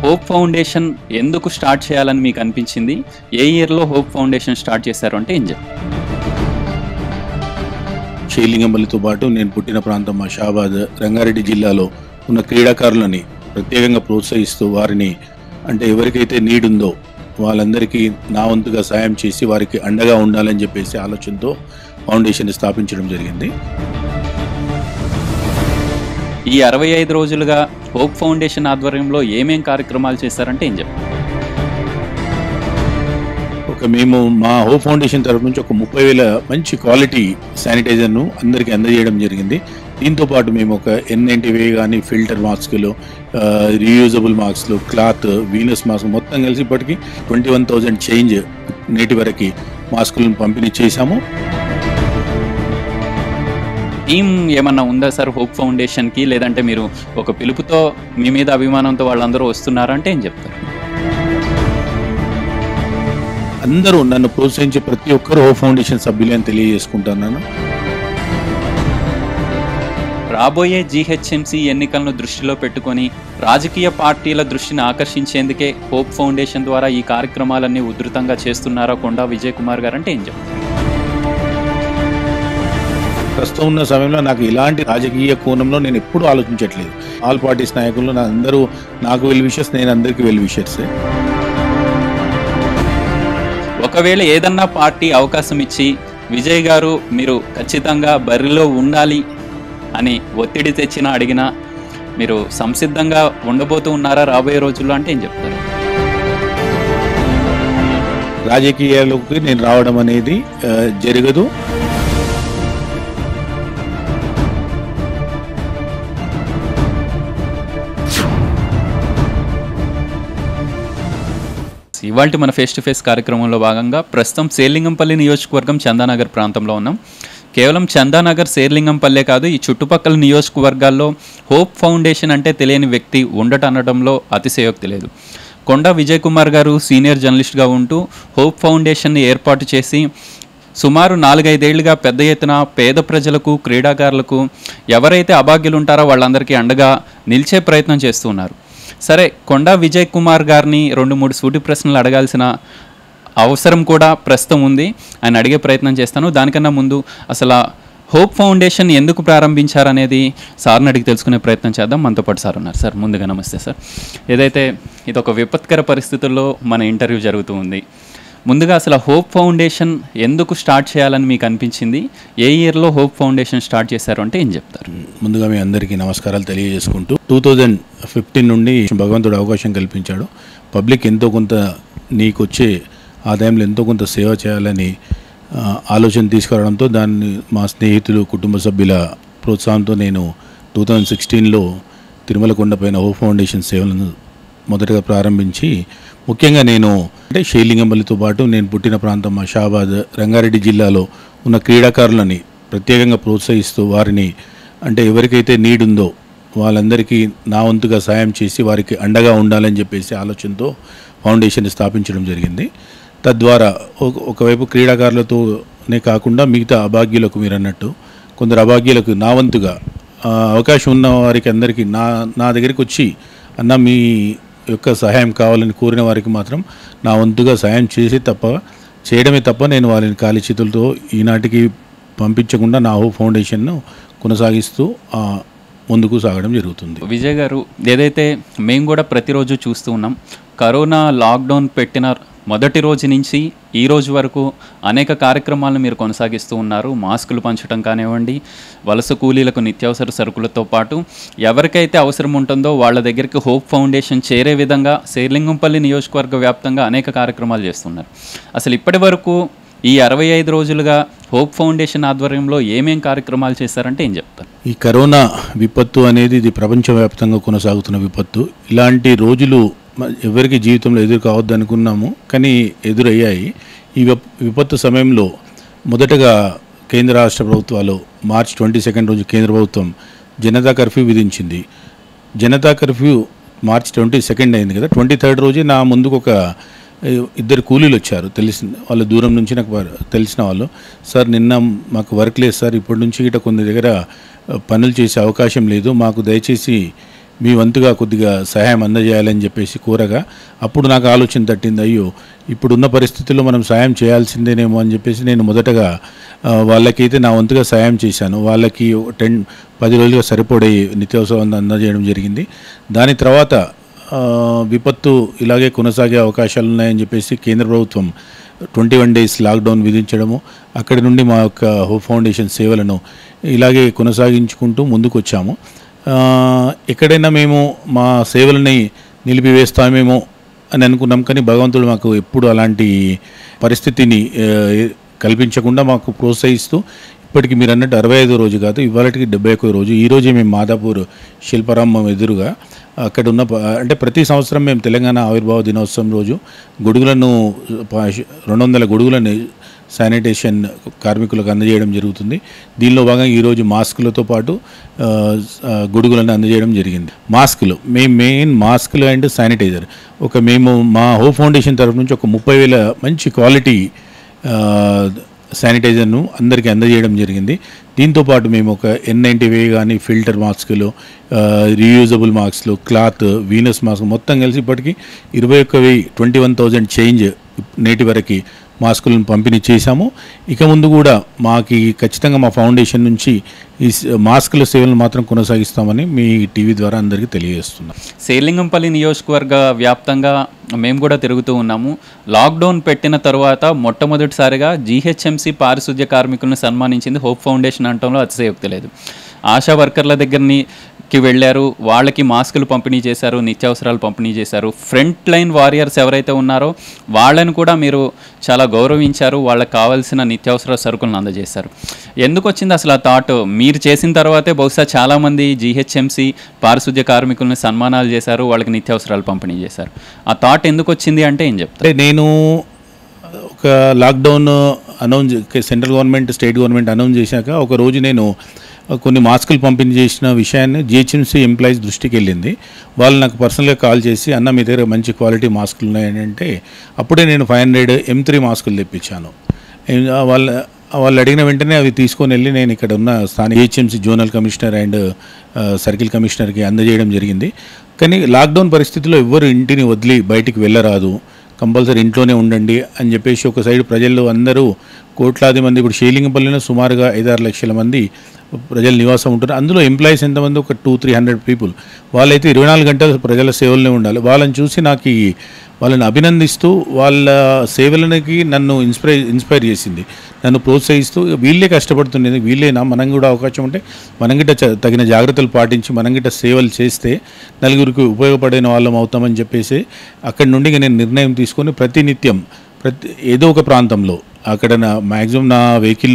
Hope foundation ఎందుకు start చేయాలని మీకు అనిపించింది? ఏ ఇయర్లో హోప్ ఫౌండేషన్ స్టార్ట్ చేశారు అంటే ఏం చెప్తారు? శ్రీలింగంపల్లితో పాటు నేను పుట్టిన ప్రాంతం షాబాద్ రంగారెడ్డి జిల్లాలో ఉన్న క్రీడాకారులని ప్రత్యేకంగా ప్రోత్సహిస్తూ వారిని అంటే ఎవరికైతే నీడ్ ఉందో వాళ్ళందరికీ నా వంతుగా సాయం చేసి వారికి అండగా ఉండాలని చెప్పేసి ఆలోచనతో ఫౌండేషన్ స్థాపించడం జరిగింది. ఈ 65 రోజులుగా హోప్ ఫౌండేషన్ ఆధ్వర్యంలో ఏమేం కార్యక్రమాలు చేశారంటే ఏం చెప్తారు? మేము మా హోప్ ఫౌండేషన్ తరఫు నుంచి ఒక 30,000 మంచి క్వాలిటీ శానిటైజర్ను అందరికీ అందజేయడం జరిగింది. దీంతో పాటు మేము ఒక N95 కానీ ఫిల్టర్ మాస్కులు, రీయూజబుల్ మాస్కులు, క్లాత్, వీనస్ మాస్క్ మొత్తం కలిసి ఇప్పటికీ 21,000 చేంజ్ నేటి వరకు మాస్కులను పంపిణీ చేశాము. టీమ్ ఏమన్నా ఉందా సార్ హోప్ ఫౌండేషన్కి? లేదంటే మీరు ఒక పిలుపుతో మీ మీద అభిమానంతో వాళ్ళందరూ వస్తున్నారంటే ఏం చెప్తారు? అందరూ నన్ను ప్రోత్సహించే ప్రతి ఒక్కరు హోప్ ఫౌండేషన్ సభ్యులే అని తెలియజేసుకుంటున్నాను. రాబోయే జీహెచ్ఎంసీ ఎన్నికలను దృష్టిలో పెట్టుకొని రాజకీయ పార్టీల దృష్టిని ఆకర్షించేందుకే హోప్ ఫౌండేషన్ ద్వారా ఈ కార్యక్రమాలన్నీ ఉధృతంగా చేస్తున్నారా కొండా విజయ్ కుమార్ గారు అంటే ఏం చెప్తారు? ప్రస్తుతం ఉన్న సమయంలో నాకు ఇలాంటి రాజకీయ కోణంలో నేను ఎప్పుడూ ఆలోచించట్లేదు. ఆల్ పార్టీస్ నాయకులు అందరూ నాకు వెల్ విషర్స్, నేను అందరికీ వెల్ విషర్స్. ఒకవేళ ఏదన్నా పార్టీ అవకాశం ఇచ్చి విజయ్ గారు మీరు ఖచ్చితంగా బరిలో ఉండాలి అని ఒత్తిడి తెచ్చినా అడిగినా మీరు సంసిద్ధంగా ఉండబోతూ ఉన్నారా రాబోయే రోజుల్లో అంటే ఏం చెప్తారు? రాజకీయాల్లోకి నేను రావడం అనేది జరగదు. ఇవాళ మన ఫేస్ టు ఫేస్ కార్యక్రమంలో భాగంగా ప్రస్తుతం శేర్లింగంపల్లి నియోజకవర్గం చందానగర్ ప్రాంతంలో ఉన్నాం. కేవలం చందానగర్ శేర్లింగంపల్లె కాదు, ఈ చుట్టుపక్కల నియోజకవర్గాల్లో హోప్ ఫౌండేషన్ అంటే తెలియని వ్యక్తి ఉండటనడంలో అతిశయోక్తి లేదు. కొండా విజయ్ కుమార్ గారు సీనియర్ జర్నలిస్ట్గా ఉంటూ హోప్ ఫౌండేషన్ని ఏర్పాటు చేసి సుమారు 4-5 ఏళ్లుగా పెద్ద ఎత్తున పేద ప్రజలకు, క్రీడాకారులకు, ఎవరైతే అభాగ్యులు ఉంటారో వాళ్ళందరికీ అండగా నిలిచే ప్రయత్నం చేస్తూ ఉన్నారు. సరే, కొండా విజయ్ కుమార్ గారిని 2-3 సూటి ప్రశ్నలు అడగాల్సిన అవసరం కూడా ప్రస్తుతం ఉంది. ఆయన అడిగే ప్రయత్నం చేస్తాను. దానికన్నా ముందు అసలు హోప్ ఫౌండేషన్ ఎందుకు ప్రారంభించారనేది సార్ని అడిగి తెలుసుకునే ప్రయత్నం చేద్దాం. మనతో పాటు సార్ ఉన్నారు. సార్, ముందుగా నమస్తే సార్. ఏదైతే ఇది ఒక విపత్కర పరిస్థితుల్లో మన ఇంటర్వ్యూ జరుగుతూ ఉంది. ముందుగా అసలు హోప్ ఫౌండేషన్ ఎందుకు స్టార్ట్ చేయాలని మీకు అనిపించింది? ఏ ఇయర్లో హోప్ ఫౌండేషన్ స్టార్ట్ చేశారు అంటే ఏం చెప్తారు? ముందుగా మీ అందరికీ నమస్కారాలు తెలియజేసుకుంటూ 2015 నుండి భగవంతుడు అవకాశం కల్పించాడు. పబ్లిక్ ఎంతో కొంత నీకొచ్చే ఆదాయంలో ఎంతో కొంత సేవ చేయాలని ఆలోచన తీసుకురావడంతో దాన్ని మా స్నేహితులు, కుటుంబ సభ్యుల ప్రోత్సాహంతో నేను 2016లో తిరుమల కొండపైన హోప్ ఫౌండేషన్ సేవలను మొదటగా ప్రారంభించి, ముఖ్యంగా నేను అంటే శ్రీలింగంపల్లితో పాటు నేను పుట్టిన ప్రాంతం షాబాద్ రంగారెడ్డి జిల్లాలో ఉన్న క్రీడాకారులని ప్రత్యేకంగా ప్రోత్సహిస్తూ వారిని అంటే ఎవరికైతే నీడ్ ఉందో వాళ్ళందరికీ నా వంతుగా సాయం చేసి వారికి అండగా ఉండాలని చెప్పేసి ఆలోచనతో ఫౌండేషన్ స్థాపించడం జరిగింది. తద్వారా ఒకవైపు క్రీడాకారులతోనే కాకుండా మిగతా అభాగ్యులకు, మీరు అన్నట్టు కొందరు అభాగ్యులకు నా వంతుగా అవకాశం ఉన్న వారికి అందరికీ నా దగ్గరికి వచ్చి అన్న మీ యొక్క సహాయం కావాలని కోరిన వారికి మాత్రం నా వంతుగా సహాయం చేయడమే తప్ప నేను వారిని ఖాళీ చేతులతో ఈనాటికి పంపించకుండా నా హోప్ ఫౌండేషన్ను కొనసాగిస్తూ ముందుకు సాగడం జరుగుతుంది. విజయ్ గారు, ఏదైతే మేము కూడా ప్రతిరోజు చూస్తూ ఉన్నాం, కరోనా లాక్డౌన్ పెట్టిన మొదటి రోజు నుంచి ఈ రోజు వరకు అనేక కార్యక్రమాలను మీరు కొనసాగిస్తూ ఉన్నారు. మాస్కులు పంచడం కానివ్వండి, వలస కూలీలకు నిత్యావసర సరుకులతో పాటు ఎవరికైతే అవసరం ఉంటుందో వాళ్ళ దగ్గరికి హోప్ ఫౌండేషన్ చేరే విధంగా శేర్లింగంపల్లి నియోజకవర్గ వ్యాప్తంగా అనేక కార్యక్రమాలు చేస్తున్నారు. అసలు ఇప్పటి వరకు ఈ 65 రోజులుగా హోప్ ఫౌండేషన్ ఆధ్వర్యంలో ఏమేం కార్యక్రమాలు చేశారంటే ఏం చెప్తారు? ఈ కరోనా విపత్తు అనేది ఇది ప్రపంచవ్యాప్తంగా కొనసాగుతున్న విపత్తు. ఇలాంటి రోజులు ఎవరికి జీవితంలో ఎదురు కావద్దు అనుకున్నాము, కానీ ఎదురయ్యాయి. ఈ విపత్తు సమయంలో మొదటగా కేంద్ర రాష్ట్ర ప్రభుత్వాలు మార్చి 22 రోజు కేంద్ర ప్రభుత్వం జనతా కర్ఫ్యూ విధించింది. జనతా కర్ఫ్యూ మార్చి 22 అయింది కదా, 23 రోజే నా ముందుకు ఒక ఇద్దరు కూలీలు వచ్చారు. వాళ్ళ దూరం నుంచి నాకు తెలిసిన వాళ్ళు, సార్ నిన్న మాకు వర్క్ లేదు సార్, ఇప్పటి నుంచి ఇట కొన్ని దగ్గర పనులు చేసే అవకాశం లేదు, మాకు దయచేసి మీ వంతుగా కొద్దిగా సహాయం అందజేయాలని చెప్పేసి కోరగా అప్పుడు నాకు ఆలోచన తట్టింది, అయ్యో ఇప్పుడున్న పరిస్థితుల్లో మనం సాయం చేయాల్సిందేనేమో అని చెప్పేసి నేను మొదటగా వాళ్ళకైతే నా వంతుగా సాయం చేశాను. వాళ్ళకి 10 రోజులుగా సరిపడే నిత్యావసరాలను అందజేయడం జరిగింది. దాని తర్వాత విపత్తు ఇలాగే కొనసాగే అవకాశాలు ఉన్నాయని చెప్పేసి కేంద్ర ప్రభుత్వం 21 days లాక్డౌన్ విధించడము, అక్కడి నుండి మా యొక్క హోప్ ఫౌండేషన్ సేవలను ఇలాగే కొనసాగించుకుంటూ ముందుకు వచ్చాము. ఎక్కడైనా మేము మా సేవలని నిలిపివేస్తామేమో అని అనుకున్నాం, కానీ భగవంతుడు మాకు ఎప్పుడు అలాంటి పరిస్థితిని కల్పించకుండా మాకు ప్రోత్సహిస్తూ ఇప్పటికి మీరు అన్నట్టు 65వ రోజు కాదు, ఇవాళకి 71వ రోజు. ఈరోజే మేము మాదాపూర్ శిల్పారామం ఎదురుగా అక్కడ ఉన్న అంటే ప్రతి సంవత్సరం మేము తెలంగాణ ఆవిర్భావ దినోత్సవం రోజు గొడుగులను 200 గొడుగులను శానిటేషన్ కార్మికులకు అందజేయడం జరుగుతుంది. దీనిలో భాగంగా ఈరోజు మాస్కులతో పాటు గొడుగులను అందజేయడం జరిగింది. మాస్కులు మెయిన్ మాస్కులు అండ్ శానిటైజర్ మేము మా హోప్ ఫౌండేషన్ తరఫు నుంచి ఒక 30,000 మంచి క్వాలిటీ శానిటైజర్ను అందరికీ అందజేయడం జరిగింది. దీంతోపాటు మేము ఒక N95 కానీ ఫిల్టర్ మాస్కులు, రీయూజబుల్ మాస్కులు, క్లాత్, వీనస్ మాస్క్ మొత్తం కలిసి ఇప్పటికీ 21,000 చేంజ్ నేటి వరకు మాస్కులను పంపిణీ చేశాము. ఇక ముందు కూడా మాకు ఖచ్చితంగా మా ఫౌండేషన్ నుంచి ఈ మాస్కుల సేవలను మాత్రం కొనసాగిస్తామని మీ టీవీ ద్వారా అందరికీ తెలియజేస్తున్నాం. శేర్లింగంపల్లి నియోజకవర్గ వ్యాప్తంగా మేము కూడా తిరుగుతూ ఉన్నాము. లాక్డౌన్ పెట్టిన తర్వాత మొట్టమొదటిసారిగా జీహెచ్ఎంసీ పారిశుద్ధ్య కార్మికులను సన్మానించింది హోప్ ఫౌండేషన్ అనటంలో అతిశయోక్తి లేదు. ఆశా వర్కర్ల దగ్గరికి వెళ్ళారు, వాళ్ళకి మాస్కులు పంపిణీ చేశారు, నిత్యావసరాలు పంపిణీ చేశారు. ఫ్రంట్ లైన్ వారియర్స్ ఎవరైతే ఉన్నారో వాళ్ళని కూడా మీరు చాలా గౌరవించారు, వాళ్ళకి కావాల్సిన నిత్యావసర సరుకులను అందజేశారు. ఎందుకు వచ్చింది అసలు ఆ థాట్? మీరు చేసిన తర్వాతే బహుశా చాలామంది జీహెచ్ఎంసీ పారిశుద్ధ్య కార్మికులను సన్మానాలు చేశారు, వాళ్ళకి నిత్యావసరాలు పంపిణీ చేశారు. ఆ థాట్ ఎందుకు వచ్చింది అంటే ఏం చెప్తారు? నేను ఒక lockdown central government, state government announce చేశాక ఒక రోజు నేను కొన్ని మాస్కులు పంపిణీ చేసిన విషయాన్ని జిహెచ్ఎంసీ ఎంప్లాయీస్ దృష్టికి వెళ్ళింది. వాళ్ళు నాకు పర్సనల్గా కాల్ చేసి, అన్న మీ దగ్గర మంచి క్వాలిటీ మాస్కులు ఉన్నాయని అంటే అప్పుడే నేను 500 M3 మాస్కులు తెప్పించాను. వాళ్ళు అడిగిన వెంటనే అవి తీసుకొని వెళ్ళి నేను ఇక్కడ ఉన్న స్థానిక GHMC zonal commissioner and circle కమిషనర్కి అందజేయడం జరిగింది. కానీ లాక్డౌన్ పరిస్థితుల్లో ఎవ్వరు ఇంటిని వదిలి బయటికి వెళ్ళరాదు, కంపల్సరీ ఇంట్లోనే ఉండండి అని చెప్పేసి ఒక సైడ్ ప్రజలు అందరూ కోట్లాది మంది, ఇప్పుడు శేర్లింగంపల్లిలో సుమారుగా 5-6 లక్షల మంది ప్రజలు నివాసం ఉంటారు. అందులో ఎంప్లాయీస్ ఎంతమంది? ఒక 200-300 పీపుల్. వాళ్ళైతే 24 గంటలు ప్రజల సేవలనే ఉండాలి. వాళ్ళని చూసి నాకు వాళ్ళని అభినందిస్తూ వాళ్ళ సేవలకి నన్ను ఇన్స్పైర్ చేసింది, నన్ను ప్రోత్సహిస్తూ వీళ్ళే కష్టపడుతుండేది, వీళ్ళేనా మనం కూడా అవకాశం ఉంటే మనం గిట్ట తగిన జాగ్రత్తలు పాటించి మనం గిట్ట సేవలు చేస్తే నలుగురికి ఉపయోగపడిన వాళ్ళం అవుతామని చెప్పేసి అక్కడి నుండి నేను నిర్ణయం తీసుకొని ప్రతినిత్యం ఏదో ఒక ప్రాంతంలో అక్కడ మ్యాక్సిమం నా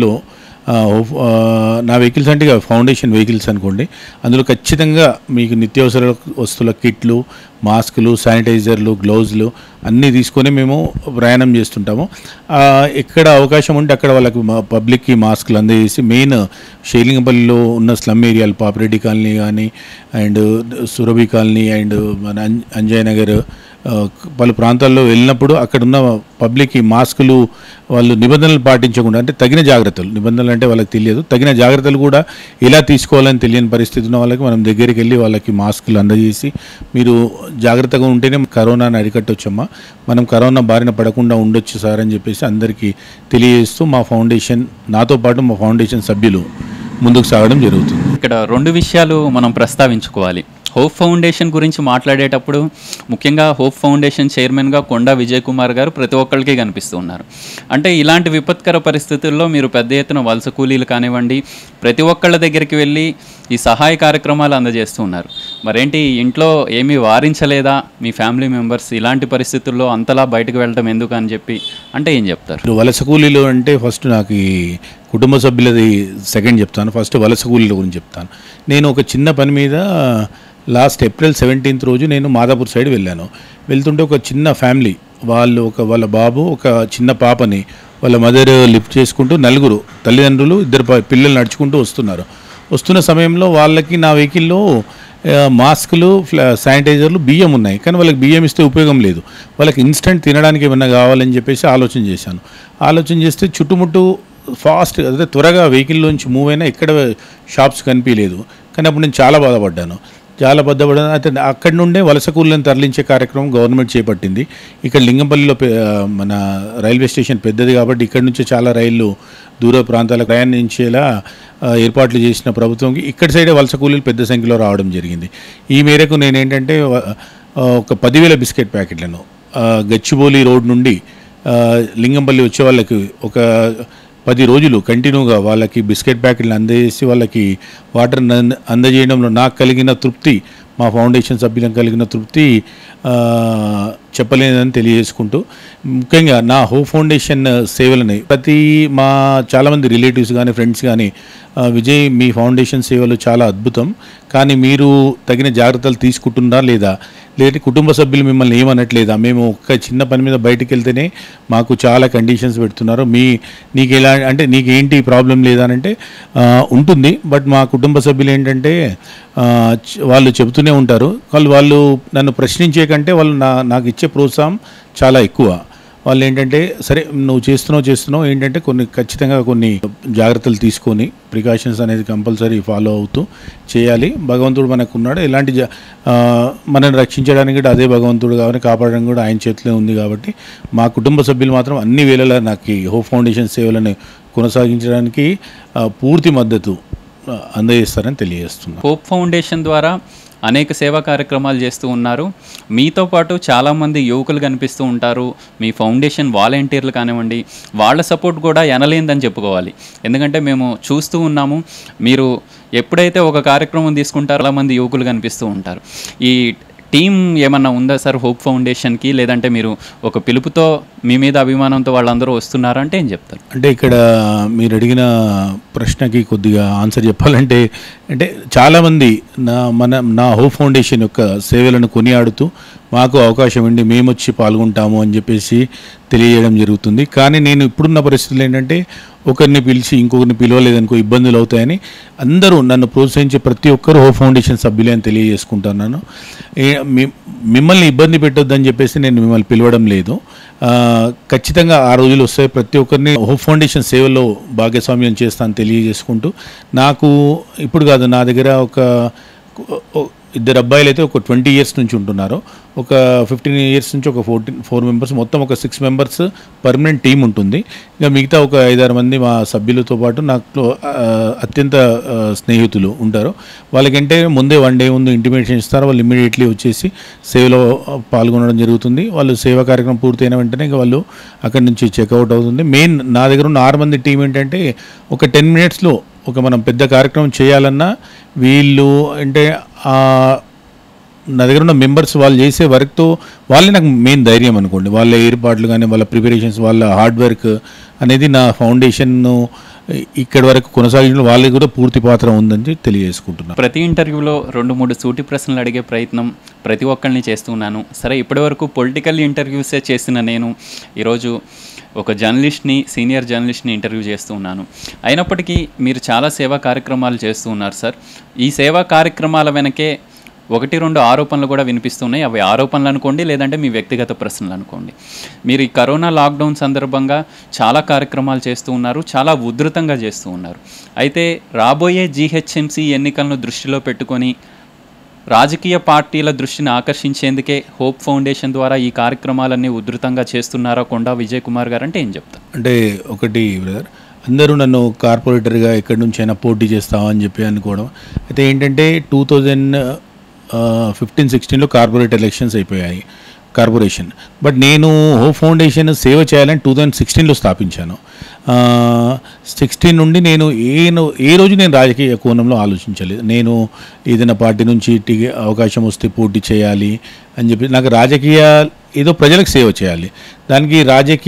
వెహికల్స్ అంటే ఫౌండేషన్ వెహికల్స్ అనుకోండి, అందులో ఖచ్చితంగా మీకు నిత్యావసర వస్తువుల కిట్లు, మాస్కులు, శానిటైజర్లు, గ్లౌజులు అన్నీ తీసుకొని మేము ప్రయాణం చేస్తుంటాము. ఎక్కడ అవకాశం ఉంటే అక్కడ వాళ్ళకి పబ్లిక్కి మాస్కులు అందజేసి మెయిన్ శేర్లింగంపల్లిలో ఉన్న స్లమ్ ఏరియాలు, పాపిరెడ్డి కాలనీ కానీ అండ్ సురభి కాలనీ అండ్ మన అంజయ్ నగర్ పలు ప్రాంతాల్లో వెళ్ళినప్పుడు అక్కడ ఉన్న పబ్లిక్కి మాస్కులు వాళ్ళు నిబంధనలు పాటించకుండా, అంటే తగిన జాగ్రత్తలు, నిబంధనలు అంటే వాళ్ళకి తెలియదు, తగిన జాగ్రత్తలు కూడా ఎలా తీసుకోవాలని తెలియని పరిస్థితి ఉన్న వాళ్ళకి మనం దగ్గరికి వెళ్ళి వాళ్ళకి మాస్కులు అందజేసి మీరు జాగ్రత్తగా ఉంటేనే కరోనాని అరికట్టొచ్చమ్మా, మనం కరోనా బారిన పడకుండా ఉండొచ్చు సార్ అని చెప్పేసి అందరికీ తెలియజేస్తూ మా ఫౌండేషన్, నాతో పాటు మా ఫౌండేషన్ సభ్యులు ముందుకు సాగడం జరుగుతుంది. ఇక్కడ 2 విషయాలు మనం ప్రస్తావించుకోవాలి. హోప్ ఫౌండేషన్ గురించి మాట్లాడేటప్పుడు ముఖ్యంగా హోప్ ఫౌండేషన్ చైర్మన్గా కొండా విజయ్ కుమార్ గారు ప్రతి ఒక్కరికి కనిపిస్తూ ఉన్నారు. అంటే ఇలాంటి విపత్కర పరిస్థితుల్లో మీరు పెద్ద ఎత్తున వలస కూలీలు కానివ్వండి, ప్రతి ఒక్కళ్ళ దగ్గరికి వెళ్ళి ఈ సహాయ కార్యక్రమాలు అందజేస్తూ ఉన్నారు. మరేంటి ఇంట్లో ఏమీ వారించలేదా మీ ఫ్యామిలీ మెంబర్స్ ఇలాంటి పరిస్థితుల్లో అంతలా బయటకు వెళ్ళడం ఎందుకు అని చెప్పి అంటే ఏం చెప్తారు? వలస కూలీలు అంటే ఫస్ట్ నాకు ఈ కుటుంబ సభ్యులది సెకండ్ చెప్తాను. ఫస్ట్ వలస కూలీల గురించి చెప్తాను. నేను ఒక చిన్న పని మీద లాస్ట్ April 17th రోజు నేను మాదాపూర్ సైడ్ వెళ్ళాను. వెళ్తుంటే ఒక చిన్న ఫ్యామిలీ, వాళ్ళ బాబు, ఒక చిన్న పాపని వాళ్ళ మదర్ లిఫ్ట్ చేసుకుంటూ 4 తల్లిదండ్రులు, 2 పిల్లలు నడుచుకుంటూ వస్తున్న సమయంలో వాళ్ళకి నా వెహికల్లో మాస్కులు, శానిటైజర్లు, బియ్యం ఉన్నాయి. కానీ వాళ్ళకి బియ్యం ఇస్తే ఉపయోగం లేదు, వాళ్ళకి ఇన్స్టెంట్ తినడానికి ఏమన్నా కావాలని చెప్పేసి ఆలోచన చేస్తే చుట్టుముట్టు ఫాస్ట్, అదే త్వరగా వెహికల్లోంచి మూవ్ అయినా ఎక్కడ షాప్స్ కనిపించలేదు. కానీ అప్పుడు నేను చాలా బాధపడ్డాను. చాలా బద్దపడ అయితే అక్కడి నుండే వలస కూలీలను తరలించే కార్యక్రమం గవర్నమెంట్ చేపట్టింది. ఇక్కడ లింగంపల్లిలో మన రైల్వే స్టేషన్ పెద్దది కాబట్టి ఇక్కడ నుంచి చాలా రైళ్లు దూర ప్రాంతాలకు ప్రయాణించేలా ఏర్పాట్లు చేసిన ప్రభుత్వంకి ఇక్కడ సైడే వలస కూలీలు పెద్ద సంఖ్యలో రావడం జరిగింది. ఈ మేరకు నేనేంటంటే ఒక 10,000 బిస్కెట్ ప్యాకెట్లను గచ్చిబౌలి రోడ్ నుండి లింగంపల్లి వచ్చే వాళ్ళకి ఒక 10 రోజులు కంటిన్యూగా వాళ్ళకి బిస్కెట్ ప్యాకెట్లు అందజేసి వాళ్ళకి వాటర్ అందజేయడంలో నాకు కలిగిన తృప్తి, మా ఫౌండేషన్ సభ్యులకు కలిగిన తృప్తి చెప్పలేదని తెలియజేసుకుంటూ, ముఖ్యంగా నా హోప్ ఫౌండేషన్ సేవలని మా చాలామంది రిలేటివ్స్ కానీ ఫ్రెండ్స్ కానీ విజయ్ మీ ఫౌండేషన్ సేవలు చాలా అద్భుతం, కానీ మీరు తగిన జాగ్రత్తలు తీసుకుంటున్నారా లేదా, లేదంటే కుటుంబ సభ్యులు మిమ్మల్ని ఏమనట్లేదా, మేము ఒక చిన్న పని మీద బయటికి వెళ్తేనే మాకు చాలా కండిషన్స్ పెడుతున్నారు, నీకు ఎలా అంటే నీకేంటి ప్రాబ్లం లేదా అంటే ఉంటుంది, బట్ మా కుటుంబ సభ్యులు ఏంటంటే వాళ్ళు చెబుతూనే ఉంటారు, వాళ్ళు నన్ను ప్రశ్నించే కంటే వాళ్ళు నాకు ఇచ్చే ప్రోత్సాహం చాలా ఎక్కువ. వాళ్ళు ఏంటంటే సరే నువ్వు చేస్తున్నావు ఏంటంటే ఖచ్చితంగా కొన్ని జాగ్రత్తలు తీసుకొని ప్రికాషన్స్ అనేది కంపల్సరీ ఫాలో అవుతూ చేయాలి. భగవంతుడు మనకు ఉన్నాడు, ఇలాంటి మనల్ని రక్షించడానికి కూడా అదే భగవంతుడు కాబట్టి కాపాడడం కూడా ఆయన చేతిలో ఉంది. కాబట్టి మా కుటుంబ సభ్యులు మాత్రం అన్ని వేళలా నాకు హోప్ ఫౌండేషన్ సేవలను కొనసాగించడానికి పూర్తి మద్దతు అందజేస్తారని తెలియజేస్తున్నాను. హోప్ ఫౌండేషన్ ద్వారా అనేక సేవా కార్యక్రమాలు చేస్తూ ఉన్నారు. మీతో పాటు చాలామంది యువకులు కనిపిస్తూ ఉంటారు. మీ ఫౌండేషన్ వాలంటీర్లు కానివ్వండి, వాళ్ళ సపోర్ట్ కూడా ఎనలేనిదని చెప్పుకోవాలి. ఎందుకంటే మేము చూస్తూ ఉన్నాము, మీరు ఎప్పుడైతే ఒక కార్యక్రమం తీసుకుంటారో చాలామంది యువకులు కనిపిస్తూ ఉంటారు. ఈ టీం ఏమన్నా ఉందా సార్ హోప్ ఫౌండేషన్కి, లేదంటే మీరు ఒక పిలుపుతో మీ మీద అభిమానంతో వాళ్ళందరూ వస్తున్నారా అంటే ఏం చెప్తారు? అంటే ఇక్కడ మీరు అడిగిన ప్రశ్నకి కొద్దిగా ఆన్సర్ చెప్పాలంటే, అంటే చాలామంది నా హోప్ ఫౌండేషన్ యొక్క సేవలను కొనియాడుతూ మాకు అవకాశం ఉండి మేము వచ్చి పాల్గొంటాము అని చెప్పేసి తెలియజేయడం జరుగుతుంది. కానీ నేను ఇప్పుడున్న పరిస్థితులు ఏంటంటే ఒకరిని పిలిచి ఇంకొకరిని పిలవలేదనుకో ఇబ్బందులు అవుతాయని అందరూ నన్ను ప్రోత్సహించే ప్రతి ఒక్కరు హోప్ ఫౌండేషన్ సభ్యులే అని తెలియజేసుకుంటున్నాను. మిమ్మల్ని ఇబ్బంది పెట్టొద్దని చెప్పేసి నేను మిమ్మల్ని పిలవడం లేదు. ఖచ్చితంగా ఆ రోజులు వస్తాయి, ప్రతి ఒక్కరిని హోప్ ఫౌండేషన్ సేవలో భాగస్వామ్యం చేస్తాను తెలియజేసుకుంటూ, నాకు ఇప్పుడు కాదు, నా దగ్గర ఒక 2 అబ్బాయిలు అయితే ఒక 20 ఇయర్స్ నుంచి ఉంటున్నారు, ఒక 15 ఇయర్స్ నుంచి ఒక 4 మెంబర్స్, మొత్తం ఒక 6 మెంబర్స్ పర్మనెంట్ టీం ఉంటుంది. ఇంకా మిగతా ఒక 5-6 మంది మా సభ్యులతో పాటు నాకు అత్యంత స్నేహితులు ఉంటారు. వాళ్ళకంటే ముందే 1 డే ముందు ఇంటిమేషన్ ఇస్తారు, వాళ్ళు ఇమ్మీడియట్లీ వచ్చేసి సేవలో పాల్గొనడం జరుగుతుంది. వాళ్ళు సేవా కార్యక్రమం పూర్తయిన వెంటనే ఇంకా వాళ్ళు అక్కడి నుంచి చెక్అవుట్ అవుతుంది. మెయిన్ నా దగ్గర ఉన్న 6 మంది టీం ఏంటంటే ఒక 10 మినిట్స్లో ఒక మనం పెద్ద కార్యక్రమం చేయాలన్నా వీళ్ళు అంటే నా దగ్గర ఉన్న మెంబర్స్ వాళ్ళు చేసే వర్క్తో వాళ్ళే నాకు మెయిన్ ధైర్యం అనుకోండి. వాళ్ళ ఏర్పాట్లు కానీ వాళ్ళ ప్రిపరేషన్స్ వాళ్ళ హార్డ్ వర్క్ అనేది నా ఫౌండేషన్ను ఇక్కడి వరకు కొనసాగించడం వాళ్ళకి కూడా పూర్తి పాత్ర ఉందని తెలియజేసుకుంటున్నాను. ప్రతి ఇంటర్వ్యూలో 2-3 సూటి ప్రశ్నలు అడిగే ప్రయత్నం ప్రతి ఒక్కరిని చేస్తున్నాను. సరే, ఇప్పటివరకు పొలిటికల్ ఇంటర్వ్యూసే చేసిన నేను ఈరోజు ఒక జర్నలిస్ట్ని, సీనియర్ జర్నలిస్ట్ని ఇంటర్వ్యూ చేస్తూ ఉన్నాను. అయినప్పటికీ మీరు చాలా సేవా కార్యక్రమాలు చేస్తూ ఉన్నారు సార్. ఈ సేవా కార్యక్రమాల వెనకే 1-2 ఆరోపణలు కూడా వినిపిస్తున్నాయి. అవి ఆరోపణలు అనుకోండి, లేదంటే మీ వ్యక్తిగత ప్రశ్నలు అనుకోండి. మీరు ఈ కరోనా లాక్డౌన్ సందర్భంగా చాలా కార్యక్రమాలు చేస్తూ ఉన్నారు, చాలా ఉధృతంగా చేస్తూ ఉన్నారు. అయితే రాబోయే జీహెచ్ఎంసీ ఎన్నికలను దృష్టిలో పెట్టుకొని రాజకీయ పార్టీల దృష్టిని ఆకర్షించేందుకే హోప్ ఫౌండేషన్ ద్వారా ఈ కార్యక్రమాలన్నీ ఉధృతంగా చేస్తున్నారా కొండా విజయ్ కుమార్ గారు అంటే ఏం చెప్తారు? అంటే ఒకటి బ్రదర్, అందరూ నన్ను కార్పొరేటర్గా ఎక్కడి నుంచి అయినా పోటీ చేస్తామని చెప్పి అనుకోవడం. అయితే ఏంటంటే 2015-16లో కార్పొరేట్ ఎలక్షన్స్ అయిపోయాయి కార్పొరేషన్. బట్ నేను హోప్ ఫౌండేషన్ సేవ చేయాలని 2016లో స్థాపించాను. 16 నుండి నేను ఏ రోజు నేను రాజకీయ కోణంలో ఆలోచించలేదు. నేను ఏదైనా పార్టీ నుంచి అవకాశం వస్తే పోటీ చేయాలి అని చెప్పి, నాకు రాజకీయ ఏదో ప్రజలకు సేవ చేయాలి, దానికి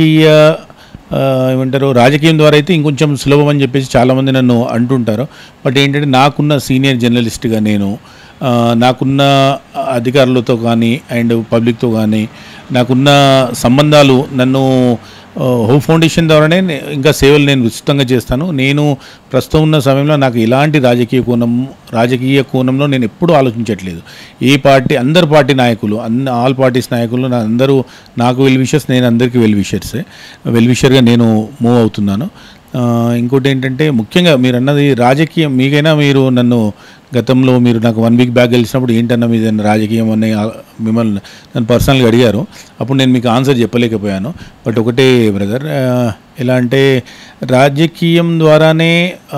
రాజకీయం ద్వారా అయితే ఇంకొంచెం సులభం అని చెప్పేసి చాలామంది నన్ను అంటుంటారు. బట్ ఏంటంటే నాకున్న సీనియర్ జర్నలిస్ట్గా నాకున్న అధికారులతో కానీ అండ్ పబ్లిక్తో కానీ నాకున్న సంబంధాలు నన్ను హోప్ ఫౌండేషన్ ద్వారానే ఇంకా సేవలు నేను విస్తృతంగా చేస్తాను. నేను ప్రస్తుతం ఉన్న సమయంలో నాకు ఎలాంటి రాజకీయ కోణంలో నేను ఎప్పుడూ ఆలోచించట్లేదు. ఏ పార్టీ, అందరు పార్టీ నాయకులు, ఆల్ పార్టీస్ నాయకులు అందరూ నాకు వెల్ విషర్స్, నేను అందరికీ వెల్ విషర్గా నేను మూవ్ అవుతున్నాను. ఇంకోటి ఏంటంటే ముఖ్యంగా మీరు అన్నది రాజకీయం, మీకైనా మీరు నన్ను గతంలో మీరు నాకు 1 వీక్ బ్యాక్ కలిసినప్పుడు ఏంటన్నా మీద రాజకీయం అని మిమ్మల్ని నన్ను పర్సనల్గా అడిగారు. అప్పుడు నేను మీకు ఆన్సర్ చెప్పలేకపోయాను. బట్ ఒకటే బ్రదర్, ఎలా అంటే రాజకీయం ద్వారానే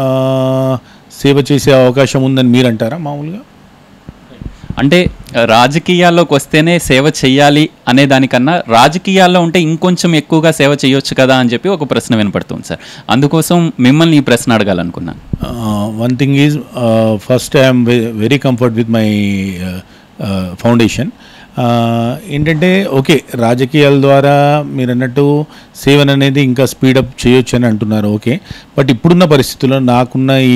సేవ చేసే అవకాశం ఉందని మీరు అంటారా మామూలుగా? అంటే రాజకీయాల్లోకి వస్తేనే సేవ చేయాలి అనే దానికన్నా రాజకీయాల్లో ఉంటే ఇంకొంచెం ఎక్కువగా సేవ చేయొచ్చు కదా అని చెప్పి ఒక ప్రశ్న వినపడుతుంది సార్. అందుకోసం మిమ్మల్ని ఈ ప్రశ్న అడగాలనుకున్నాను. One thing is, first I'm very comfort with my foundation. ఏంటంటే ఓకే, రాజకీయాల ద్వారా మీరు అన్నట్టు సేవన్ అనేది ఇంకా స్పీడప్ చేయొచ్చు అని అంటున్నారు. ఓకే, బట్ ఇప్పుడున్న పరిస్థితుల్లో నాకున్న ఈ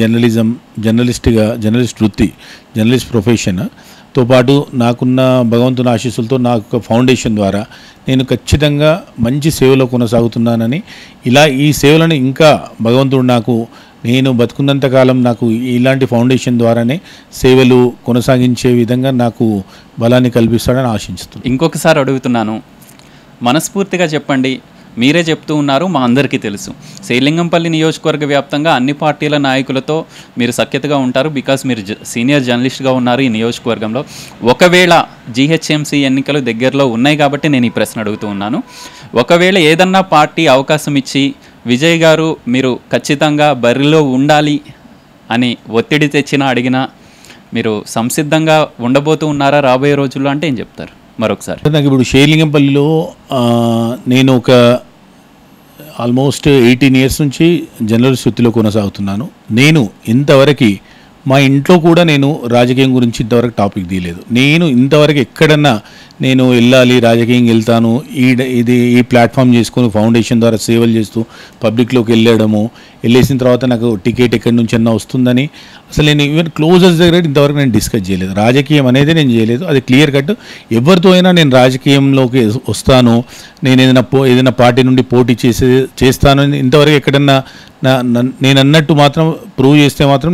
జర్నలిస్ట్ వృత్తి, జర్నలిస్ట్ ప్రొఫెషన్తో పాటు నాకున్న భగవంతుని ఆశీస్సులతో నాకు ఫౌండేషన్ ద్వారా నేను ఖచ్చితంగా మంచి సేవలో కొనసాగుతున్నానని, ఇలా ఈ సేవలను ఇంకా భగవంతుడు నాకు, నేను బతుకున్నంతకాలం నాకు ఇలాంటి ఫౌండేషన్ ద్వారానే సేవలు కొనసాగించే విధంగా నాకు బలాన్ని కల్పిస్తాడని ఆశిస్తున్నాను. ఇంకొకసారి అడుగుతున్నాను, మనస్ఫూర్తిగా చెప్పండి. మీరే చెప్తూ ఉన్నారు, మా అందరికీ తెలుసు శ్రీలింగంపల్లి నియోజకవర్గ వ్యాప్తంగా అన్ని పార్టీల నాయకులతో మీరు సఖ్యతగా ఉంటారు. బికాస్ మీరు సీనియర్ జర్నలిస్ట్గా ఉన్నారు ఈ నియోజకవర్గంలో. ఒకవేళ జీహెచ్ఎంసీ ఎన్నికలు దగ్గరలో ఉన్నాయి కాబట్టి నేను ఈ ప్రశ్న అడుగుతూ ఉన్నాను. ఒకవేళ ఏదన్నా పార్టీ అవకాశం ఇచ్చి విజయ్ గారు మీరు ఖచ్చితంగా బరిలో ఉండాలి అని ఒత్తిడి తెచ్చినా అడిగినా మీరు సంసిద్ధంగా ఉండబోతూ ఉన్నారా రాబోయే రోజుల్లో అంటే ఏం చెప్తారు మరొకసారి? నాకు ఇప్పుడు శ్రీలింగంపల్లిలో నేను ఒక ఆల్మోస్ట్ 18 years నుంచి జర్నలిస్ట్ వృత్తిలో కొనసాగుతున్నాను. నేను ఇంతవరకు మా ఇంట్లో కూడా నేను రాజకీయం గురించి ఇంతవరకు టాపిక్ తీయలేదు. నేను ఇంతవరకు ఎక్కడన్నా నేను వెళ్ళాలి, రాజకీయం వెళ్తాను, ఈ ప్లాట్ఫామ్ చేసుకొని ఫౌండేషన్ ద్వారా సేవలు చేస్తూ పబ్లిక్లోకి వెళ్ళేసిన తర్వాత నాకు టికెట్ ఎక్కడి నుంచి అన్నా వస్తుందని అసలు నేను ఈవెన్ క్లోజర్స్ దగ్గర ఇంతవరకు నేను డిస్కస్ చేయలేదు. రాజకీయం అనేది నేను చేయలేదు. అది క్లియర్ కట్. ఎవరితో అయినా నేను రాజకీయంలోకి వస్తాను, నేను ఏదైనా పార్టీ నుండి పోటీ చేస్తాను ఇంతవరకు ఎక్కడన్నా నేను అన్నట్టు మాత్రం ప్రూవ్ చేస్తే మాత్రం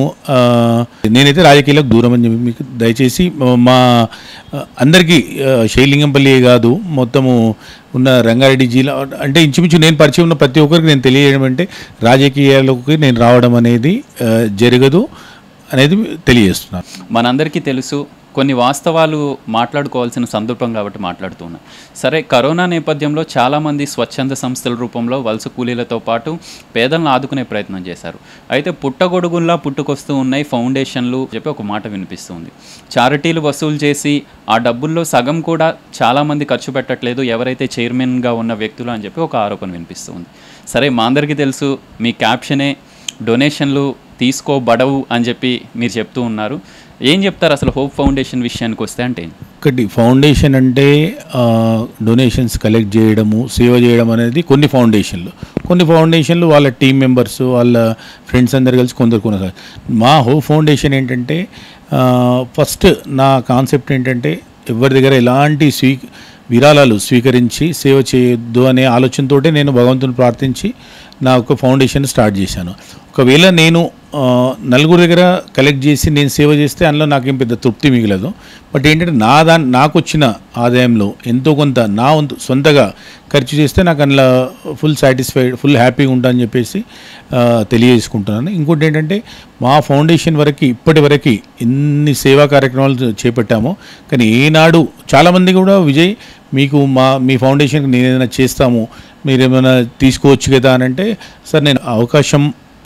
నేనైతే రాజకీయాలకు దూరం అని చెప్పి మీకు దయచేసి మా అందరికీ శ్రీలింగంపల్లి కాదు మొత్తము ఉన్న రంగారెడ్డి జిల్లా అంటే ఇంచుమించు నేను పరిచయం ఉన్న ప్రతి ఒక్కరికి నేను తెలియజేయడం అంటే రాజకీయాలకు నేను రావడం అనేది జరగదు అనేది తెలియజేస్తున్నాను. మనందరికీ తెలుసు, కొన్ని వాస్తవాలు మాట్లాడుకోవాల్సిన సందర్భం కాబట్టి మాట్లాడుతున్నాం. సరే, కరోనా నేపథ్యంలో చాలామంది స్వచ్ఛంద సంస్థల రూపంలో వలస కూలీలతో పాటు పేదలను ఆదుకునే ప్రయత్నం చేశారు. అయితే పుట్టగొడుగుల్లా పుట్టుకొస్తూ ఉన్నాయి ఫౌండేషన్లు చెప్పి ఒక మాట వినిపిస్తుంది. చారిటీలు వసూలు చేసి ఆ డబ్బుల్లో సగం కూడా చాలామంది ఖర్చు పెట్టట్లేదు ఎవరైతే చైర్మన్గా ఉన్న వ్యక్తులు అని చెప్పి ఒక ఆరోపణ వినిపిస్తుంది. సరే, మా అందరికీ తెలుసు మీ క్యాప్షనే డొనేషన్లు తీసుకోబడవు అని చెప్పి మీరు చెప్తూ ఉన్నారు. ఏం చెప్తారు అసలు హోప్ ఫౌండేషన్ విషయానికి వస్తే? అంటే ఒకటి, ఫౌండేషన్ అంటే డొనేషన్స్ కలెక్ట్ చేయడము, సేవ చేయడం అనేది కొన్ని ఫౌండేషన్లు వాళ్ళ టీం మెంబర్స్, వాళ్ళ ఫ్రెండ్స్ అందరు కలిసి కొందరు కొనసాగు. మా హోప్ ఫౌండేషన్ ఏంటంటే ఫస్ట్ నా కాన్సెప్ట్ ఏంటంటే ఎవరి దగ్గర ఎలాంటి విరాళాలు స్వీకరించి సేవ చేయొద్దు అనే ఆలోచనతో నేను భగవంతుని ప్రార్థించి నా ఒక ఫౌండేషన్ స్టార్ట్ చేశాను. ఒకవేళ నేను నలుగురు దగ్గర కలెక్ట్ చేసి నేను సేవ చేస్తే అందులో నాకేం పెద్ద తృప్తి మిగలదు. బట్ ఏంటంటే నాకు వచ్చిన ఆదాయంలో ఎంతో కొంత నా సొంతగా ఖర్చు చేస్తే నాకు అందులో ఫుల్ సాటిస్ఫైడ్, ఫుల్ హ్యాపీగా ఉంటానని చెప్పేసి తెలియజేసుకుంటున్నాను. ఇంకోటి ఏంటంటే మా ఫౌండేషన్ ఇప్పటి వరకు ఎన్ని సేవా కార్యక్రమాలు చేపట్టామో కానీ ఏనాడు చాలామంది కూడా విజయ్ మీ ఫౌండేషన్కి నేను ఏదైనా చేస్తాము, మీరు ఏమైనా తీసుకోవచ్చు కదా అని అంటే, సార్ నేను అవకాశం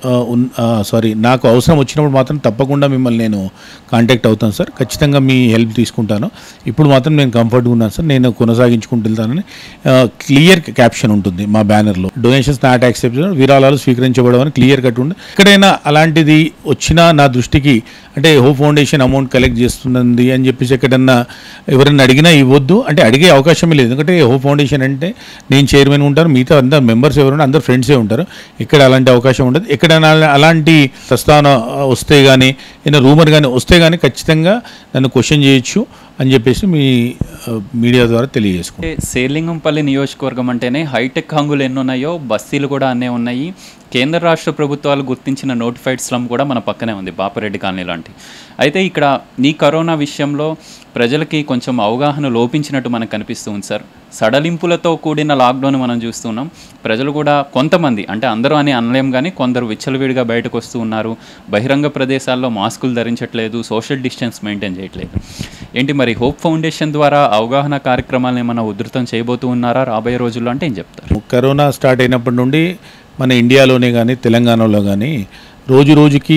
నాకు అవసరం వచ్చినప్పుడు మాత్రం తప్పకుండా మిమ్మల్ని నేను కాంటాక్ట్ అవుతాను సార్, ఖచ్చితంగా మీ హెల్ప్ తీసుకుంటాను, ఇప్పుడు మాత్రం నేను కంఫర్ట్గా ఉన్నాను సార్, నేను కొనసాగించుకుంటానని క్లియర్ క్యాప్షన్ ఉంటుంది మా బ్యానర్లో. డొనేషన్స్ నాట్ యాక్సెప్టెడ్, విరాళాలు స్వీకరించబడమని క్లియర్ కట్ ఉంది. ఎక్కడైనా అలాంటిది వచ్చినా నా దృష్టికి అంటే హోప్ ఫౌండేషన్ అమౌంట్ కలెక్ట్ చేస్తుంది అని చెప్పేసి ఎక్కడన్నా ఎవరైనా అడిగినా ఇవ్వద్దు అంటే అడిగే అవకాశమే లేదు. ఎందుకంటే హోప్ ఫౌండేషన్ అంటే నేను చైర్మన్ ఉంటాను, మిగతా అందరు మెంబర్స్ ఎవరైనా అందరు ఫ్రెండ్సే ఉంటారు, ఇక్కడ అలాంటి అవకాశం ఉండదు. ఎక్కడైనా అలాంటి ప్రస్తావన వస్తే కానీ ఏదైనా రూమర్ కానీ వస్తే కానీ ఖచ్చితంగా నన్ను క్వశ్చన్ చేయొచ్చు. అని చెప్పేసి మీ మీడియా ద్వారా తెలియజేసుకుంటాం. శేర్లింగంపల్లి నియోజకవర్గం అంటేనే హైటెక్ హంగులు ఎన్ని ఉన్నాయో బస్తీలు కూడా అన్నీ ఉన్నాయి. కేంద్ర రాష్ట్ర ప్రభుత్వాలు గుర్తించిన నోటిఫైడ్ స్లమ్ కూడా మన పక్కనే ఉంది, బాపరెడ్డి కాలనీ లాంటి. అయితే ఇక్కడ ఈ కరోనా విషయంలో ప్రజలకి కొంచెం అవగాహన లోపించినట్టు మనకు కనిపిస్తుంది సార్. సడలింపులతో కూడిన లాక్డౌన్ మనం చూస్తున్నాం. ప్రజలు కూడా కొంతమంది, అంటే అందరూ అని అనలేం కానీ కొందరు విచ్చలవిడిగా బయటకు వస్తూ ఉన్నారు. బహిరంగ ప్రదేశాల్లో మాస్కులు ధరించట్లేదు, సోషల్ డిస్టెన్స్ మెయింటైన్ చేయట్లేదు. ఏంటి మరి హోప్ ఫౌండేషన్ ద్వారా అవగాహన కార్యక్రమాలను ఏమైనా ఉధృతం చేయబోతూ ఉన్నారా రాబోయే రోజుల్లో అంటే ఏం చెప్తారు? కరోనా స్టార్ట్ అయినప్పటి నుండి మన ఇండియాలోనే కానీ తెలంగాణలో కానీ రోజు రోజుకి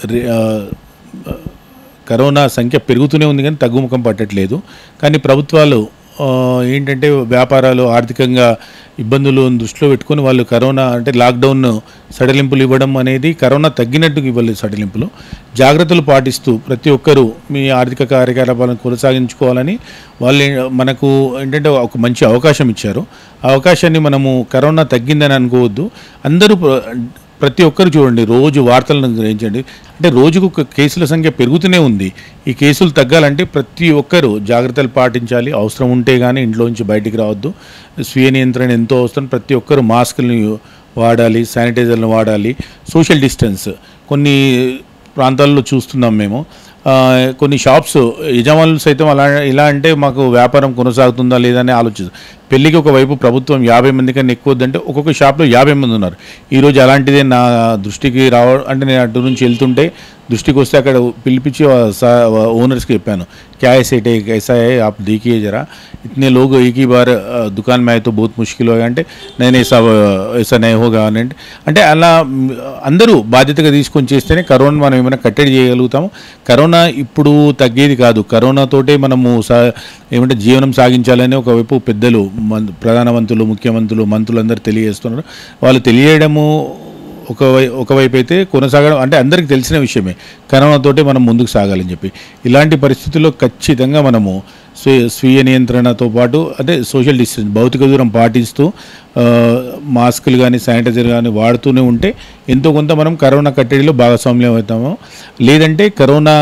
కరోనా సంఖ్య పెరుగుతూనే ఉంది కానీ తగ్గుముఖం పట్టట్లేదు. కానీ ప్రభుత్వాలు ఏంటంటే వ్యాపారాలు ఆర్థికంగా ఇబ్బందులు దృష్టిలో పెట్టుకొని వాళ్ళు కరోనా అంటే లాక్డౌన్ సడలింపులు ఇవ్వడం అనేది కరోనా తగ్గినట్టుగా ఇవ్వలేదు. సడలింపులు జాగ్రత్తలు పాటిస్తూ ప్రతి ఒక్కరూ మీ ఆర్థిక కార్యకలాపాలను కొనసాగించుకోవాలని వాళ్ళు మనకు ఏంటంటే ఒక మంచి అవకాశం ఇచ్చారు. ఆ అవకాశాన్ని మనము కరోనా తగ్గిందని అనుకోవద్దు. అందరూ ప్రతి ఒక్కరు చూడండి, రోజు వార్తలను గ్రహించండి. అంటే రోజుకు కేసుల సంఖ్య పెరుగుతూనే ఉంది. ఈ కేసులు తగ్గాలంటే ప్రతి ఒక్కరూ జాగ్రత్తలు పాటించాలి. అవసరం ఉంటే కానీ ఇంట్లోంచి బయటికి రావద్దు. స్వీయ నియంత్రణ ఎంతో అవసరం. ప్రతి ఒక్కరూ మాస్కులను వాడాలి, శానిటైజర్లను వాడాలి, సోషల్ డిస్టెన్స్. కొన్ని ప్రాంతాల్లో చూస్తున్నాం మేము, కొన్ని షాప్స్ యజమానులు సైతం ఇలా అంటే మాకు వ్యాపారం కొనసాగుతుందా లేదా అని ఆలోచిస్తారు. పెళ్ళికి ఒకవైపు ప్రభుత్వం 50 మంది కన్నా ఎక్కువ వద్దంటే ఒక్కొక్క షాప్లో 50 మంది ఉన్నారు. ఈరోజు అలాంటిదే నా దృష్టికి అంటే నేను అటు నుంచి వెళ్తుంటే దృష్టికి వస్తే అక్కడ పిలిపించి ఓనర్స్కి చెప్పాను, क्या है सेठ कैसा है आप देखिए ज़रा, इतने लोग एक ही बार दुकान में आए तो बहुत मुश्किल होगा అంటే నేను ऐसा नहीं होगा అంటే అలా అందరూ బాధ్యతగా తీసుకొని చేస్తేనే కరోనా మనం ఏమైనా కట్టడి చేయగలుగుతాము. కరోనా ఇప్పుడు తగ్గేది కాదు. కరోనాతోటే మనము ఏమంటే జీవనం సాగించాలని ఒకవైపు పెద్దలు ప్రధానమంత్రులు, ముఖ్యమంత్రులు, మంత్రులు అందరూ తెలియజేస్తున్నారు. వాళ్ళు తెలియడము ఒకవైపు అయితే కొనసాగడం అంటే అందరికీ తెలిసిన విషయమే. కరోనాతోటే మనం ముందుకు సాగాలని చెప్పి ఇలాంటి పరిస్థితుల్లో ఖచ్చితంగా మనము స్వీయ నియంత్రణతో పాటు అంటే సోషల్ డిస్టెన్స్, భౌతిక దూరం పాటిస్తూ మాస్కులు కానీ శానిటైజర్ కానీ వాడుతూనే ఉంటే ఎంతో కొంత మనం కరోనా కట్టడిలో భాగస్వామ్యం అవుతాము. లేదంటే కరోనా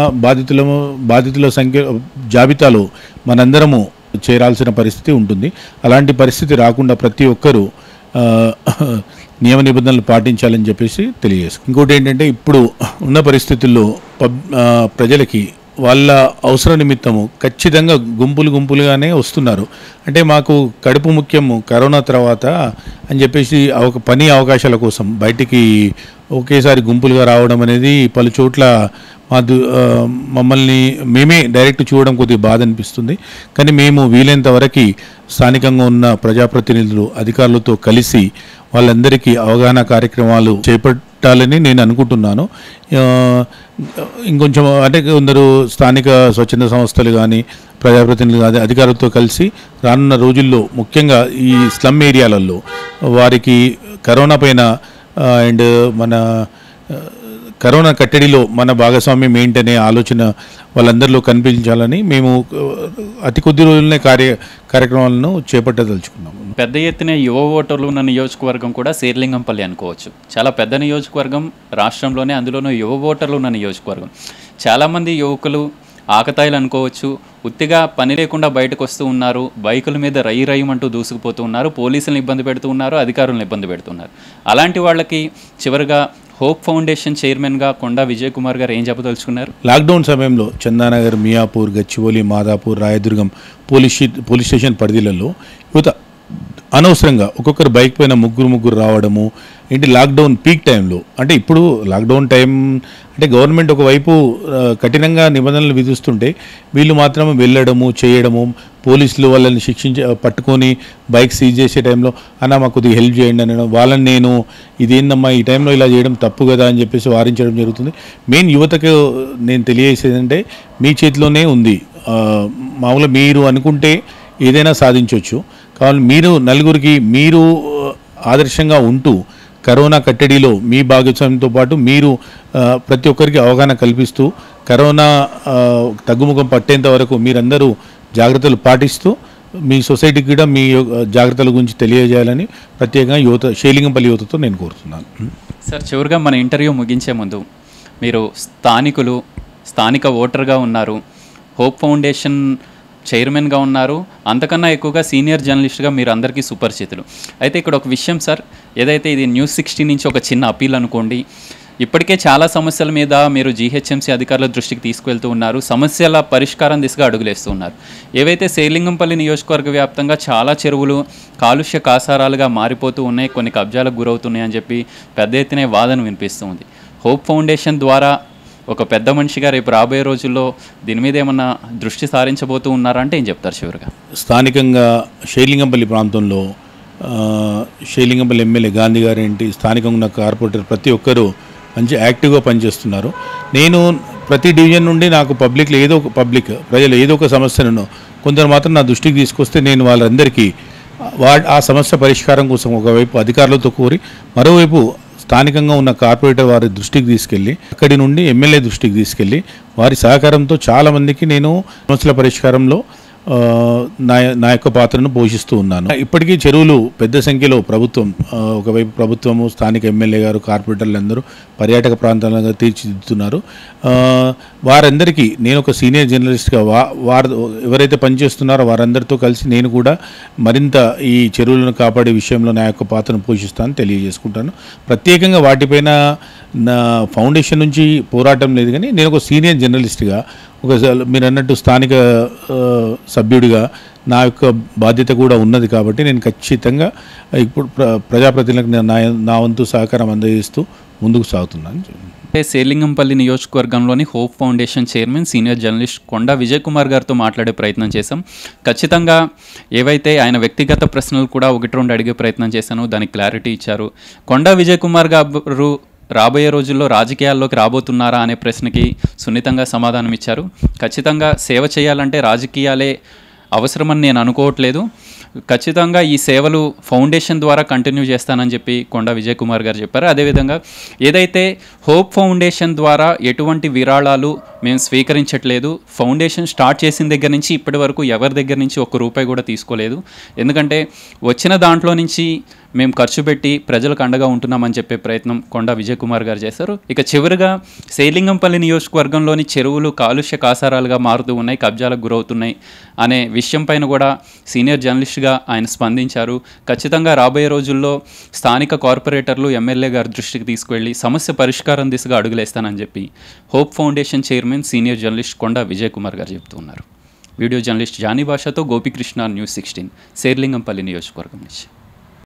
బాధితుల సంఖ్య జాబితాలో మనందరము చేరాల్సిన పరిస్థితి ఉంటుంది. అలాంటి పరిస్థితి రాకుండా ప్రతి ఒక్కరూ నియమ నిబంధనలు పాటించాలని చెప్పేసి తెలియజేసుకుంటాం. ఇంకోటి ఏంటంటే ఇప్పుడు ఉన్న పరిస్థితుల్లో ప్రజలకి వాళ్ళ అవసర నిమిత్తము ఖచ్చితంగా గుంపులుగానే వస్తున్నారు. అంటే మాకు కడుపు ముఖ్యము కరోనా తర్వాత అని చెప్పేసి ఒక పని అవకాశాల కోసం బయటికి ఒకేసారి గుంపులుగా రావడం అనేది పలు చోట్ల మమ్మల్ని మేమే డైరెక్ట్ చూడడం కొద్దిగా బాధ అనిపిస్తుంది. కానీ మేము వీలైనంత వరకు స్థానికంగా ఉన్న ప్రజాప్రతినిధులు, అధికారులతో కలిసి వాళ్ళందరికీ అవగాహన కార్యక్రమాలు చేపట్టాలని నేను అనుకుంటున్నాను. ఇంకొంచెం అంటే కొందరు స్థానిక స్వచ్ఛంద సంస్థలు కానీ ప్రజాప్రతినిధులు కానీ అధికారులతో కలిసి రానున్న రోజుల్లో ముఖ్యంగా ఈ స్లమ్ ఏరియాలలో వారికి కరోనా పైన అండ్ మన కరోనా కట్టడిలో మన భాగస్వామ్యం ఏంటనే ఆలోచన వాళ్ళందరిలో కనిపించాలని మేము అతి కొద్ది రోజులనే కార్యక్రమాలను చేపట్టదలుచుకున్నాము. పెద్ద ఎత్తున యువ ఓటర్లు ఉన్న నియోజకవర్గం కూడా శేర్లింగంపల్లి అనుకోవచ్చు. చాలా పెద్ద నియోజకవర్గం రాష్ట్రంలోనే, అందులోనూ యువ ఓటర్లు ఉన్న నియోజకవర్గం. చాలామంది యువకులు ఆకతాయిలు అనుకోవచ్చు, ఉత్తిగా పని లేకుండా బయటకు వస్తూ ఉన్నారు, బైకుల మీద రయ్యమంటూ దూసుకుపోతూ ఉన్నారు, పోలీసులను ఇబ్బంది పెడుతూ ఉన్నారు, అధికారులను ఇబ్బంది పెడుతున్నారు. అలాంటి వాళ్ళకి చివరిగా హోప్ ఫౌండేషన్ చైర్మన్గా కొండా విజయ్ కుమార్ గారు ఏం చెప్పదలుచుకున్నారు? లాక్డౌన్ సమయంలో చందానగర్, మియాపూర్, గచ్చిబౌలి, మాదాపూర్, రాయదుర్గం పోలీస్ స్టేషన్ పరిధిలలో యువత అనవసరంగా ఒక్కొక్కరు బైక్ పైన ముగ్గురు రావడము ఏంటి లాక్డౌన్ పీక్ టైంలో. అంటే ఇప్పుడు లాక్డౌన్ టైం అంటే గవర్నమెంట్ ఒకవైపు కఠినంగా నిబంధనలు విధిస్తుంటే వీళ్ళు మాత్రం వెళ్ళడము చేయడము, పోలీసులు వాళ్ళని పట్టుకొని బైక్ సీజ్ చేసే టైంలో అన్న మాకు కొద్దిగా హెల్ప్ చేయండి అనడం, వాళ్ళని నేను ఇదేందమ్మా ఈ టైంలో ఇలా చేయడం తప్పు కదా అని చెప్పేసి వారించడం జరుగుతుంది. మెయిన్ యువతకు నేను తెలియజేసేది అంటే మీ చేతిలోనే ఉంది. మామూలుగా మీరు అనుకుంటే ఏదైనా సాధించవచ్చు. కావాలి మీరు నలుగురికి మీరు ఆదర్శంగా ఉంటూ కరోనా కట్టడిలో మీ భాగస్వామ్యంతో పాటు మీరు ప్రతి ఒక్కరికి అవగాహన కల్పిస్తూ కరోనా తగ్గుముఖం పట్టేంత వరకు మీరందరూ జాగ్రత్తలు పాటిస్తూ మీ సొసైటీకి కూడా మీ జాగ్రత్తల గురించి తెలియజేయాలని ప్రత్యేకంగా శేర్లింగంపల్లి యువతతో నేను కోరుతున్నాను. సార్, చివరిగా మన ఇంటర్వ్యూ ముగించే ముందు మీరు స్థానిక ఓటర్గా ఉన్నారు, హోప్ ఫౌండేషన్ చైర్మన్గా ఉన్నారు, అంతకన్నా ఎక్కువగా సీనియర్ జర్నలిస్ట్గా మీరు అందరికీ సుపరిచితులు. అయితే ఇక్కడ ఒక విషయం సార్, ఏదైతే ఇది News16 నుంచి ఒక చిన్న అపీల్ అనుకోండి. ఇప్పటికే చాలా సమస్యల మీద మీరు జీహెచ్ఎంసీ అధికారుల దృష్టికి తీసుకువెళ్తూ ఉన్నారు, సమస్యల పరిష్కారం దిశగా అడుగులేస్తూ ఉన్నారు. ఏవైతే శేర్లింగంపల్లి నియోజకవర్గ వ్యాప్తంగా చాలా చెరువులు కాలుష్య కాసారాలుగా మారిపోతూ ఉన్నాయి, కొన్ని కబ్జాలకు గురవుతున్నాయి అని చెప్పి పెద్ద ఎత్తున వాదన వినిపిస్తూ ఉంది. హోప్ ఫౌండేషన్ ద్వారా ఒక పెద్ద మనిషిగా రేపు రాబోయే రోజుల్లో దీని మీద ఏమన్నా దృష్టి సారించబోతూ ఉన్నారా అంటే ఏం చెప్తారు చివరిగా? స్థానికంగా షేర్లింగంపల్లి ప్రాంతంలో షేర్లింగంపల్లి ఎమ్మెల్యే గాంధీ గారు ఏంటి, స్థానికంగా ఉన్న కార్పొరేటర్ ప్రతి ఒక్కరూ మంచి యాక్టివ్గా పనిచేస్తున్నారు. నేను ప్రతి డివిజన్ నుండి నాకు ప్రజలు ఏదో ఒక సమస్యను కొందరు మాత్రం నా దృష్టికి తీసుకొస్తే నేను వాళ్ళందరికీ ఆ సమస్య పరిష్కారం కోసం ఒకవైపు అధికారులతో కోరి, మరోవైపు స్థానికంగా ఉన్న కార్పొరేటర్ వారి దృష్టికి తీసుకెళ్ళి, అక్కడి నుండి ఎమ్మెల్యే దృష్టికి తీసుకెళ్ళి వారి సహకారంతో చాలామందికి నేను సమస్యల పరిష్కారంలో నా యొక్క పాత్రను పోషిస్తూ ఉన్నాను. ఇప్పటికీ చెరువులు పెద్ద సంఖ్యలో ఒకవైపు ప్రభుత్వము, స్థానిక ఎమ్మెల్యే గారు, కార్పొరేటర్లు అందరూ పర్యాటక ప్రాంతాలుగా తీర్చిదిద్దుతున్నారు. వారందరికీ నేను ఒక సీనియర్ జర్నలిస్ట్గా వారు ఎవరైతే పనిచేస్తున్నారో వారందరితో కలిసి నేను కూడా మరింత ఈ చెరువులను కాపాడే విషయంలో నా యొక్క పాత్రను పోషిస్తానని తెలియజేసుకుంటాను. ప్రత్యేకంగా వాటిపైన నా ఫౌండేషన్ నుంచి పోరాటం లేదు, కానీ నేను ఒక సీనియర్ జర్నలిస్ట్గా, మీరు అన్నట్టు స్థానిక సభ్యుడిగా నా యొక్క బాధ్యత కూడా ఉన్నది కాబట్టి నేను ఖచ్చితంగా ఇప్పుడు ప్రజాప్రతినిధులకు నా వంతు సహకారం అందజేస్తూ ముందుకు సాగుతున్నాను. శేర్లింగంపల్లి నియోజకవర్గంలోని hope foundation chairman senior journalist Konda Vijay Kumar గారితో మాట్లాడే ప్రయత్నం చేశాం. ఖచ్చితంగా ఏవైతే ఆయన వ్యక్తిగత ప్రశ్నలు కూడా 1-2 అడిగే ప్రయత్నం చేశాను, దానికి క్లారిటీ ఇచ్చారు. కొండా విజయ్ కుమార్ గారు రాబోయే రోజుల్లో రాజకీయాల్లోకి రాబోతున్నారా అనే ప్రశ్నకి సున్నితంగా సమాధానం ఇచ్చారు. ఖచ్చితంగా సేవ చేయాలంటే రాజకీయాలే అవసరమని నేను అనుకోవట్లేదు, ఖచ్చితంగా ఈ సేవలు ఫౌండేషన్ ద్వారా కంటిన్యూ చేస్తానని చెప్పి కొండా విజయ్ కుమార్ గారు చెప్పారు. అదేవిధంగా ఏదైతే హోప్ ఫౌండేషన్ ద్వారా ఎటువంటి విరాళాలు మేము స్వీకరించట్లేదు, ఫౌండేషన్ స్టార్ట్ చేసిన దగ్గర నుంచి ఇప్పటి వరకు ఎవరి దగ్గర నుంచి ₹1 కూడా తీసుకోలేదు, ఎందుకంటే వచ్చిన దాంట్లో నుంచి మేము ఖర్చు పెట్టి ప్రజలకు అండగా ఉంటున్నామని చెప్పే ప్రయత్నం కొండా విజయ్ కుమార్ గారు చేశారు. ఇక చివరిగా శేర్లింగంపల్లి నియోజకవర్గంలోని చెరువులు కాలుష్య కాసారాలుగా మారుతూ ఉన్నాయి, కబ్జాలకు గురవుతున్నాయి అనే విషయం పైన కూడా సీనియర్ జర్నలిస్ట్గా ఆయన స్పందించారు. ఖచ్చితంగా రాబోయే రోజుల్లో స్థానిక కార్పొరేటర్లు, ఎమ్మెల్యే గారి దృష్టికి తీసుకువెళ్ళి సమస్య పరిష్కారం దిశగా అడుగులేస్తానని చెప్పి hope foundation chairman senior journalist Konda Vijay Kumar గారు చెప్తున్నారు. వీడియో జర్నలిస్ట్ జానీ భాషతో గోపికృష్ణ, News16, శేర్లింగంపల్లి నియోజకవర్గం నుంచి.